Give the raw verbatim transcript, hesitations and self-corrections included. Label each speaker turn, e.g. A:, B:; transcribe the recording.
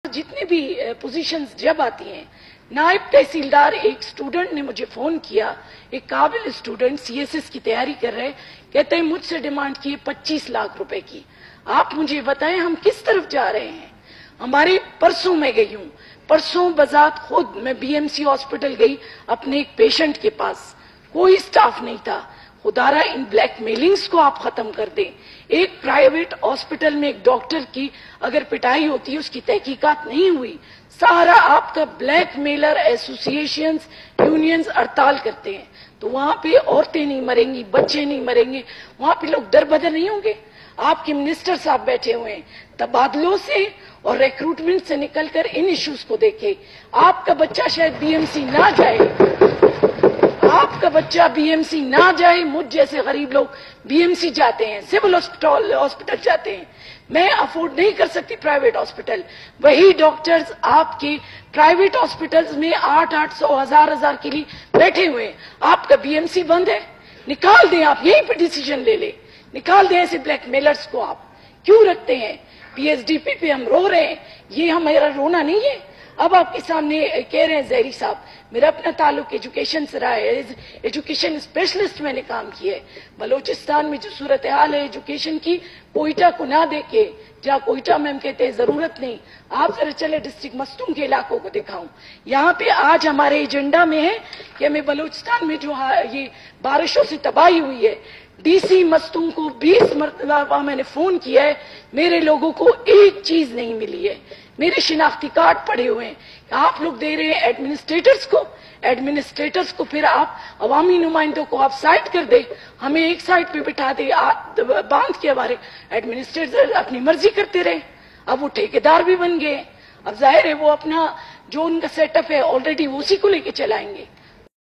A: जितने भी पोजीशंस जब आती हैं, नायब तहसीलदार एक स्टूडेंट ने मुझे फोन किया, एक काबिल स्टूडेंट सीएसएस की तैयारी कर रहे, कहते हैं मुझसे डिमांड की पच्चीस लाख रुपए की। आप मुझे बताएं हम किस तरफ जा रहे हैं। हमारे परसों मैं गई हूं, परसों बजात खुद मैं बीएमसी हॉस्पिटल गई अपने एक पेशेंट के पास, कोई स्टाफ नहीं था। खुदारा इन ब्लैकमेलिंग्स को आप खत्म कर दें। एक प्राइवेट हॉस्पिटल में एक डॉक्टर की अगर पिटाई होती है, उसकी तहकीकात नहीं हुई, सारा आपका ब्लैकमेलर एसोसिएशंस यूनियंस हड़ताल करते हैं, तो वहां पे औरतें नहीं मरेंगी, बच्चे नहीं मरेंगे, वहां पे लोग दर बदर नहीं होंगे। आपके मिनिस्टर साहब बैठे हुए हैं, तबादलों से और रिक्रूटमेंट से निकलकर इन इश्यूज को देखें। आपका बच्चा शायद बीएमसी ना जाए, आपका बच्चा बीएमसी ना जाए, मुझ जैसे गरीब लोग बीएमसी जाते हैं, सिविल हॉस्पिटल हॉस्पिटल जाते हैं। मैं अफोर्ड नहीं कर सकती प्राइवेट हॉस्पिटल, वही डॉक्टर्स आपके प्राइवेट हॉस्पिटल्स में आठ आठ सौ हजार हजार के लिए बैठे हुए हैं। आपका बीएमसी बंद है, निकाल दें, आप यहीं पर डिसीजन ले ले, निकाल दें ऐसे ब्लैकमेलर्स को। आप क्यों रखते हैं? पीएचडीपी पे हम रो रहे हैं, ये हमारा रोना नहीं है। अब आपके सामने कह रहे हैं जहरी साहब, मेरा अपना ताल्लुक एजुकेशन से रहा है, एजुकेशन स्पेशलिस्ट मैंने काम किया है। बलोचिस्तान में जो सूरत हाल है एजुकेशन की, कोयटा को ना देखे, जहाँ कोयटा में हम कहते हैं जरूरत नहीं, आप जरा चले डिस्ट्रिक्ट मस्तूम के इलाकों को दिखाऊं। यहाँ पे आज हमारे एजेंडा में है कि हमें बलोचिस्तान में जो ये बारिशों से तबाही हुई है, डीसी मस्तूम को बीस मरतबा मैंने फोन किया है, मेरे लोगों को एक चीज नहीं मिली है। मेरे शिनाख्ती कार्ड पड़े हुए हैं, आप लोग दे रहे हैं एडमिनिस्ट्रेटर्स को, एडमिनिस्ट्रेटर्स को फिर आप अवामी नुमाइंदों को आप साइड कर दे, हमें एक साइड पे बिठा दे, बांध के हमारे एडमिनिस्ट्रेटर अपनी मर्जी करते रहे। अब वो ठेकेदार भी बन गए, अब जाहिर है वो अपना जो उनका सेटअप है ऑलरेडी उसी को लेके चलाएंगे।